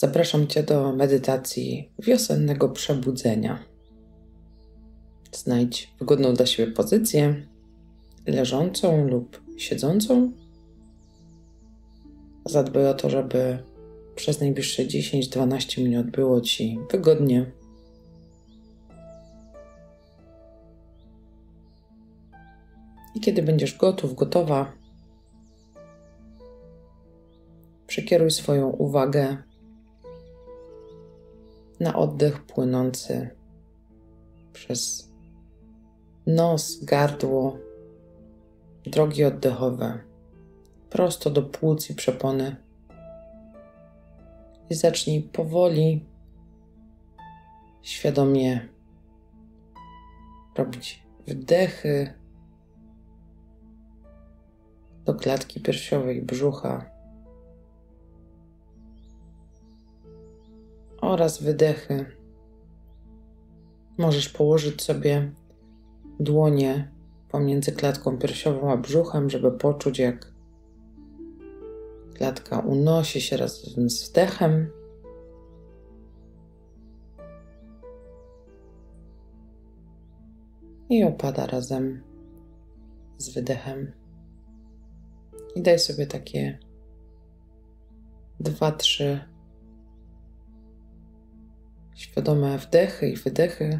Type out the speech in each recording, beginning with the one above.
Zapraszam Cię do medytacji wiosennego przebudzenia. Znajdź wygodną dla siebie pozycję, leżącą lub siedzącą. Zadbaj o to, żeby przez najbliższe 10-12 minut było Ci wygodnie. I kiedy będziesz gotów, gotowa, przekieruj swoją uwagę na oddech płynący przez nos, gardło, drogi oddechowe, prosto do płuc i przepony. I zacznij powoli, świadomie robić wdechy do klatki piersiowej, brzucha oraz wydechy. Możesz położyć sobie dłonie pomiędzy klatką piersiową a brzuchem, żeby poczuć, jak klatka unosi się razem z wdechem i opada razem z wydechem. I daj sobie takie 2-3 świadome wdechy i wydechy,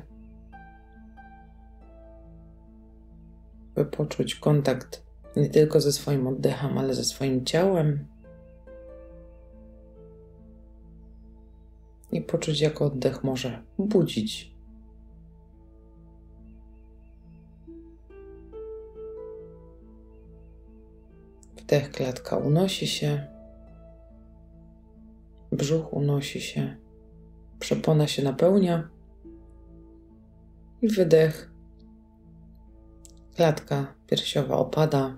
by poczuć kontakt nie tylko ze swoim oddechem, ale ze swoim ciałem i poczuć, jak oddech może budzić. Wdech, klatka unosi się, brzuch unosi się, przepona się napełnia i wydech, klatka piersiowa opada,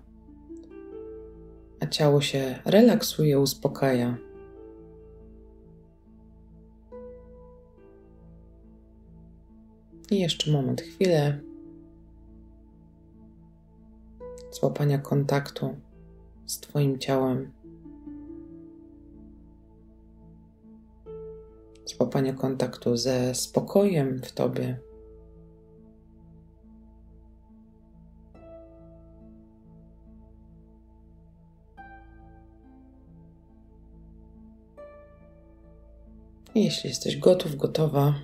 a ciało się relaksuje, uspokaja. I jeszcze moment, chwilę złapania kontaktu z Twoim ciałem, złapania kontaktu ze spokojem w Tobie. I jeśli jesteś gotów, gotowa,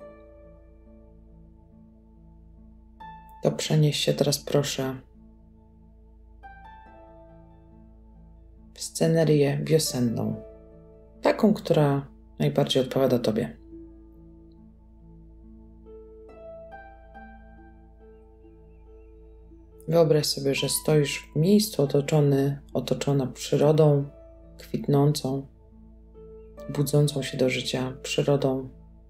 to przenieś się teraz proszę w scenerię wiosenną, taką, która najbardziej odpowiada Tobie. Wyobraź sobie, że stoisz w miejscu otoczona przyrodą, kwitnącą, budzącą się do życia przyrodą.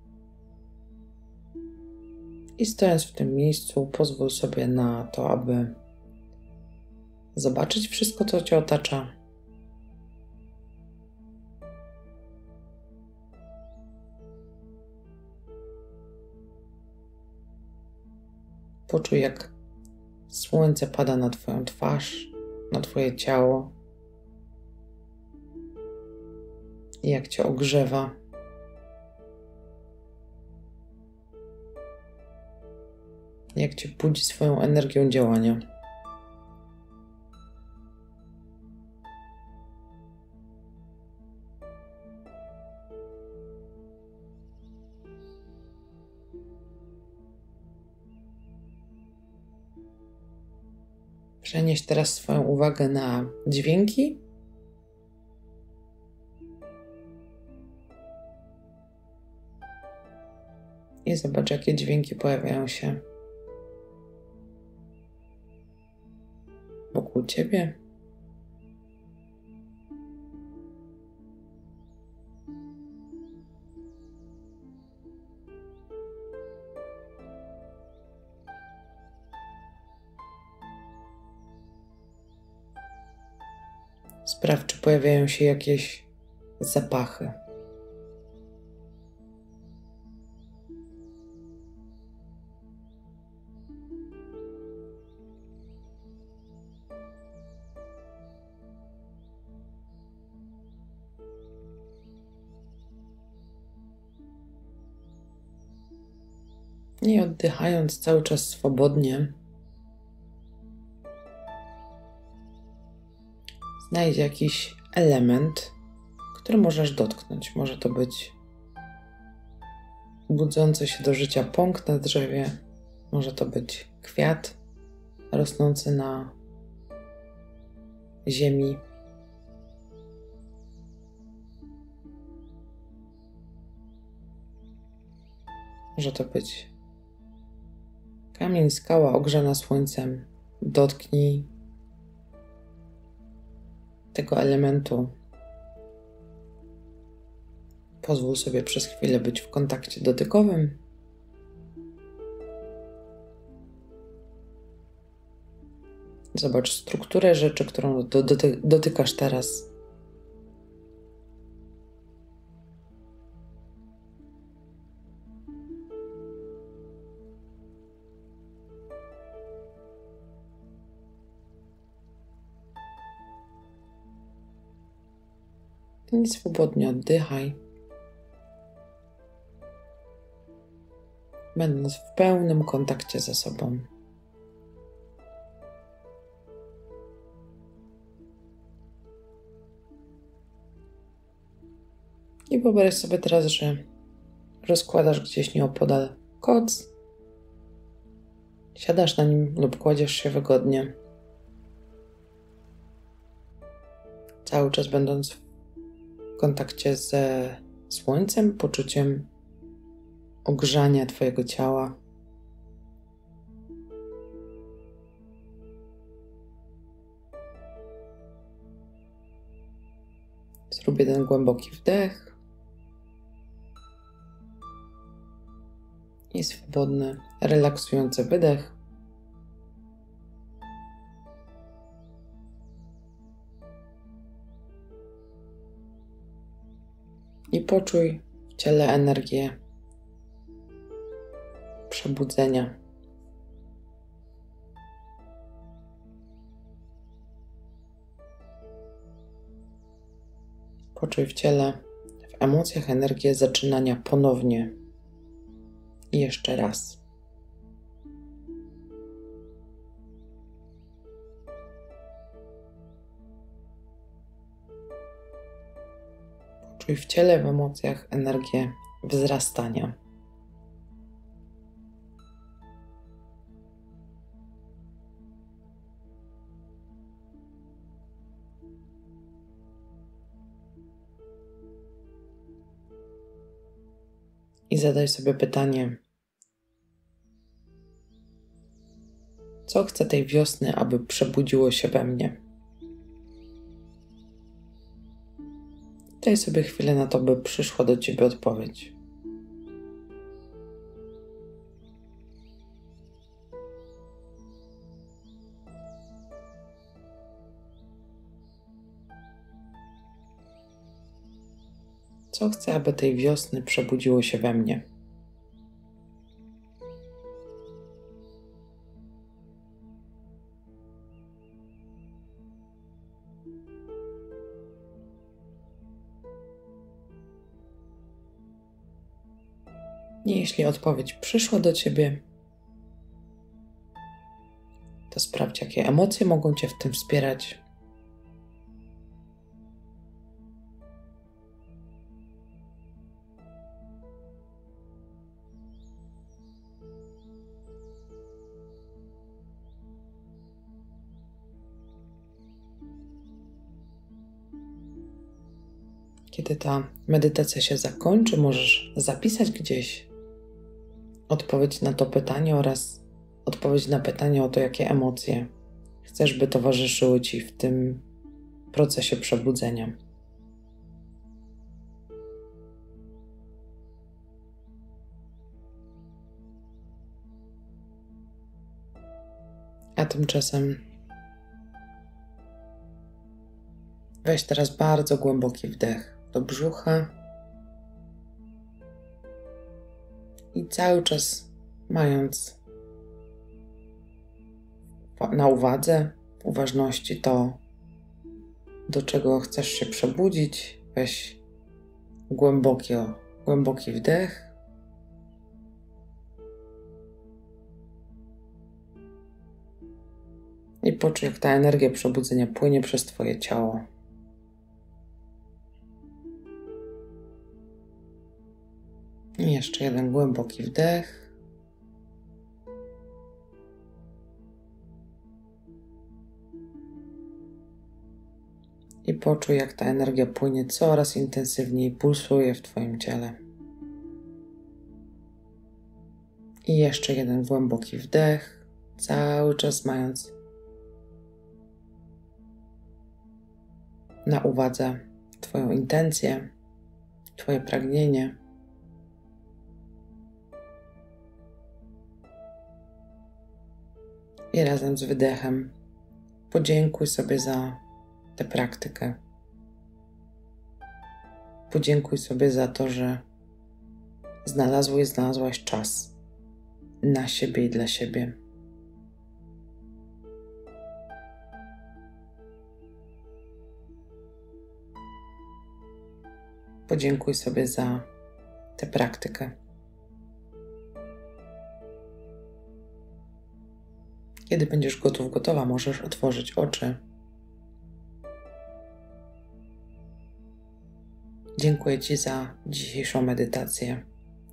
I stojąc w tym miejscu, pozwól sobie na to, aby zobaczyć wszystko, co Cię otacza. Poczuj, jak słońce pada na Twoją twarz, na Twoje ciało i jak Cię ogrzewa. Jak Cię budzi swoją energią działania. Przenieś teraz swoją uwagę na dźwięki. I zobacz, jakie dźwięki pojawiają się wokół Ciebie. Sprawdź, czy pojawiają się jakieś zapachy. I oddychając cały czas swobodnie, znajdź jakiś element, który możesz dotknąć. Może to być budzący się do życia pąk na drzewie, może to być kwiat rosnący na ziemi. Może to być kamień, skała ogrzana słońcem. Dotknij tego elementu. Pozwól sobie przez chwilę być w kontakcie dotykowym. Zobacz strukturę rzeczy, którą dotykasz teraz. I swobodnie oddychaj, będąc w pełnym kontakcie ze sobą. I wyobraź sobie teraz, że rozkładasz gdzieś nieopodal koc, siadasz na nim lub kładziesz się wygodnie, cały czas będąc w kontakcie ze słońcem, poczuciem ogrzania Twojego ciała. Zrób jeden głęboki wdech i swobodny, relaksujący wydech. I poczuj w ciele energię przebudzenia. Poczuj w ciele, w emocjach energię zaczynania ponownie i jeszcze raz. Poczuj w ciele, w emocjach energię wzrastania. I zadaj sobie pytanie, co chcę tej wiosny, aby przebudziło się we mnie? Daj sobie chwilę na to, by przyszła do Ciebie odpowiedź. Co chcę, aby tej wiosny przebudziło się we mnie? I jeśli odpowiedź przyszła do Ciebie, to sprawdź, jakie emocje mogą Cię w tym wspierać. Kiedy ta medytacja się zakończy, możesz zapisać gdzieś odpowiedź na to pytanie oraz odpowiedź na pytanie o to, jakie emocje chcesz, by towarzyszyły Ci w tym procesie przebudzenia. A tymczasem weź teraz bardzo głęboki wdech do brzucha i cały czas mając na uwadze, w uważności to, do czego chcesz się przebudzić, weź głęboki wdech I poczuj, jak ta energia przebudzenia płynie przez Twoje ciało. I jeszcze jeden głęboki wdech. I poczuj, jak ta energia płynie coraz intensywniej, pulsuje w Twoim ciele. I jeszcze jeden głęboki wdech, cały czas mając na uwadze Twoją intencję, Twoje pragnienie. I razem z wydechem podziękuj sobie za tę praktykę. Podziękuj sobie za to, że znalazłaś czas na siebie i dla siebie. Podziękuj sobie za tę praktykę. Kiedy będziesz gotów, gotowa, możesz otworzyć oczy. Dziękuję Ci za dzisiejszą medytację.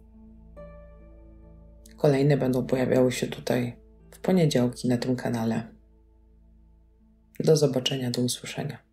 Kolejne będą pojawiały się tutaj w poniedziałki na tym kanale. Do zobaczenia, do usłyszenia.